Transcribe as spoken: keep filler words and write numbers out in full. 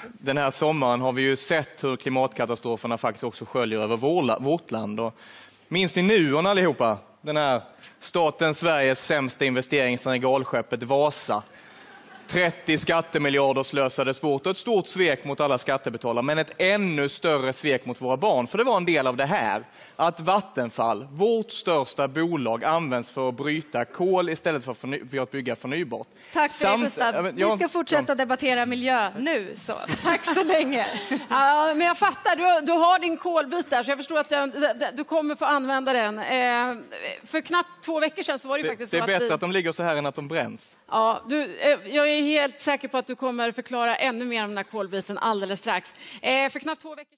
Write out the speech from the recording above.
Den här sommaren har vi ju sett hur klimatkatastroferna faktiskt också sköljer över vårt land. Och minns ni Nuon allihopa? Den här staten Sveriges sämsta investering sedan regalskeppet Vasa. trettio skattemiljarder slösades bort och ett stort svek mot alla skattebetalare, men ett ännu större svek mot våra barn. För det var en del av det här, att Vattenfall, vårt största bolag, används för att bryta kol istället för, förny- för att bygga förnybart. Tack för Samt, det, Gustav. ja, Vi ska fortsätta ja. debattera miljö nu, så tack så länge. Ja, men jag fattar, du, du har din kolbit där, så jag förstår att den, du kommer få använda den. Eh, för knappt två veckor sedan så var det, det faktiskt det så är att bättre vi... att de ligger så här än att de bränns. Ja, du, eh, jag är helt säker på att du kommer förklara ännu mer om den här kolbiten alldeles strax. Eh, för knappt två veckor